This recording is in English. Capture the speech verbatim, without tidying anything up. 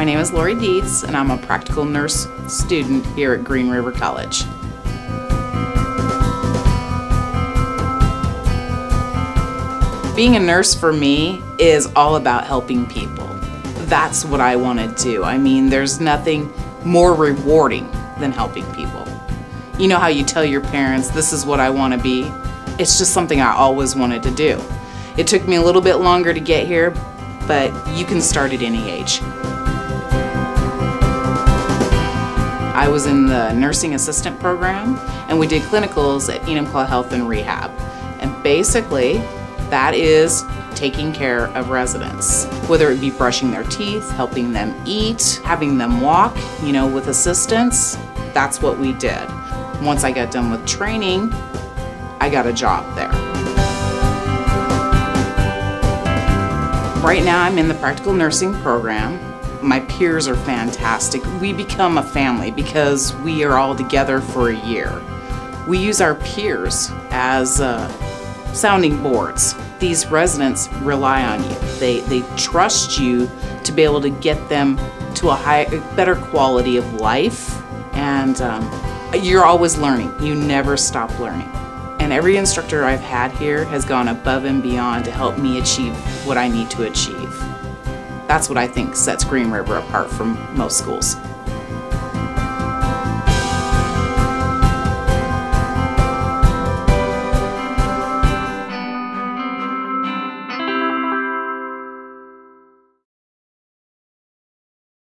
My name is Lori Dietz, and I'm a practical nurse student here at Green River College. Being a nurse for me is all about helping people. That's what I want to do. I mean, there's nothing more rewarding than helping people. You know how you tell your parents, this is what I want to be? It's just something I always wanted to do. It took me a little bit longer to get here, but you can start at any age. I was in the nursing assistant program, and we did clinicals at Enumclaw Health and Rehab. And basically, that is taking care of residents. Whether it be brushing their teeth, helping them eat, having them walk, you know, with assistance, that's what we did. Once I got done with training, I got a job there. Right now I'm in the practical nursing program. My peers are fantastic. We become a family because we are all together for a year. We use our peers as uh, sounding boards. These residents rely on you. They, they trust you to be able to get them to a high, better quality of life, and um, you're always learning. You never stop learning. And every instructor I've had here has gone above and beyond to help me achieve what I need to achieve. That's what I think sets Green River apart from most schools.